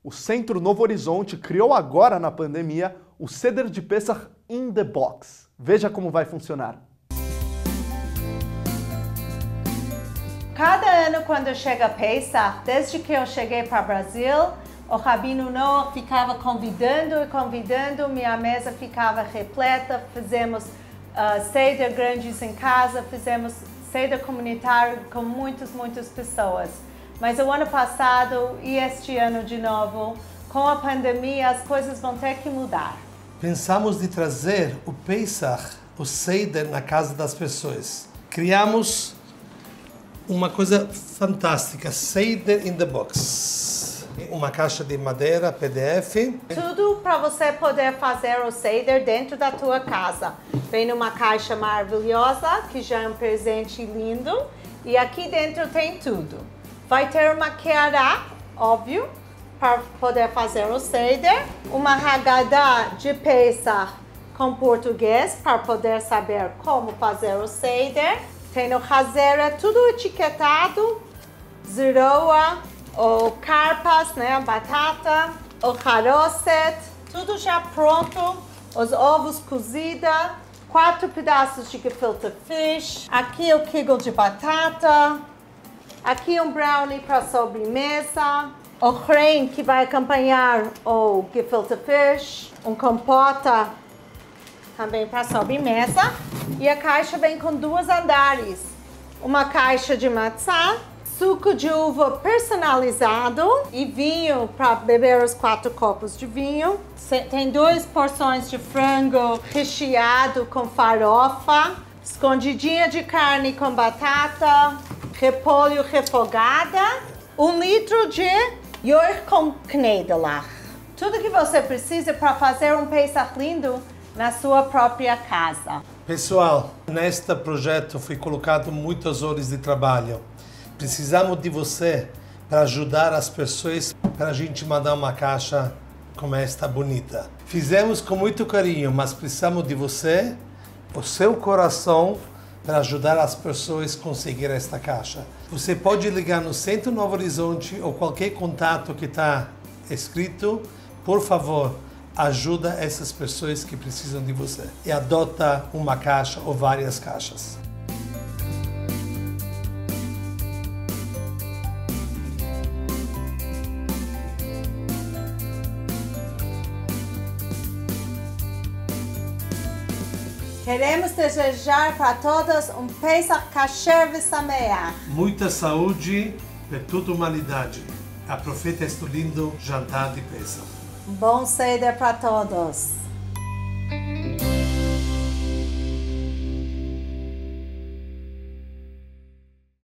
O Centro Novo Horizonte criou agora na pandemia o Seder de Pesach in the Box. Veja como vai funcionar. Cada ano quando chega Pesach, desde que eu cheguei para o Brasil, o Rabino Noah ficava convidando, minha mesa ficava repleta, fizemos Seder grandes em casa, fizemos Seder comunitário com muitas pessoas. Mas o ano passado e este ano de novo, com a pandemia, as coisas vão ter que mudar. Pensamos de trazer o Pesach, o Seder, na casa das pessoas. Criamos uma coisa fantástica, Seder in the Box. Uma caixa de madeira, PDF. Tudo para você poder fazer o Seder dentro da tua casa. Vem numa caixa maravilhosa, que já é um presente lindo. E aqui dentro tem tudo. Vai ter uma queará, óbvio, para poder fazer o Seder. Uma Haggadah de Pesach com português, para poder saber como fazer o Seder. Tem o Hazera, tudo etiquetado, zeroa, o carpas, né, a batata, o haroset, tudo já pronto, os ovos cozidos, 4 pedaços de gefilte fish, aqui o kigel de batata, aqui um brownie para sobremesa, o creme que vai acompanhar o gefilte fish, compota também para sobremesa. E a caixa vem com 2 andares. Uma caixa de matzá, suco de uva personalizado e vinho para beber os 4 copos de vinho. Tem 2 porções de frango recheado com farofa, escondidinha de carne com batata, repolho refogada, 1 litro de york com knedelach. Tudo que você precisa para fazer um Pesach lindo na sua própria casa. Pessoal, neste projeto foi colocado muitas horas de trabalho. Precisamos de você para ajudar as pessoas, para a gente mandar uma caixa como esta bonita. Fizemos com muito carinho, mas precisamos de você, o seu coração, para ajudar as pessoas a conseguir esta caixa. Você pode ligar no Centro Novo Horizonte ou qualquer contato que está escrito. Por favor, ajuda essas pessoas que precisam de você e adota uma caixa ou várias caixas. Queremos desejar para todos um Pesach kasher v'sameach. Muita saúde para toda a humanidade. Aproveita este lindo jantar de Pesach. Bom Seder para todos.